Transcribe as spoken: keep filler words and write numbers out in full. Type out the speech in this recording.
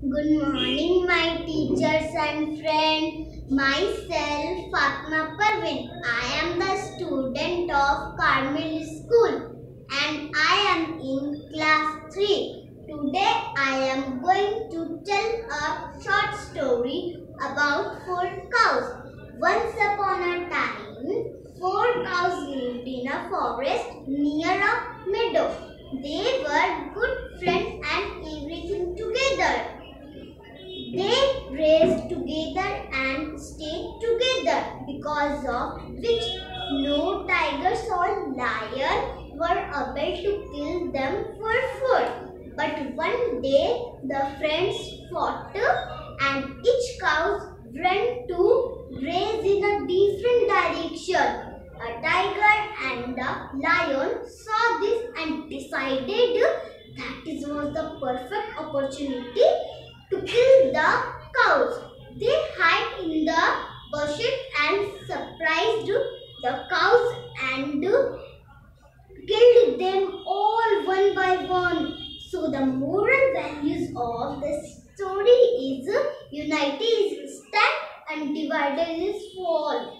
Good morning, my teachers and friends. Myself, Fatma Parvin. I am the student of Carmel School and I am in class three. Today, I am going to tell a short story about four cows. Once upon a time, four cows lived in a forest near a meadow. They were good friends and everything together. They raced together and stayed together, because of which no tigers or lion were able to kill them for food. But one day the friends fought and each cow ran to graze in a different direction. A tiger and the lion saw this and decided that it was the perfect opportunity to kill the cows. They hid in the bushes and surprised the cows and killed them all one by one. So the moral values of the story is unity is stand and divided is fall.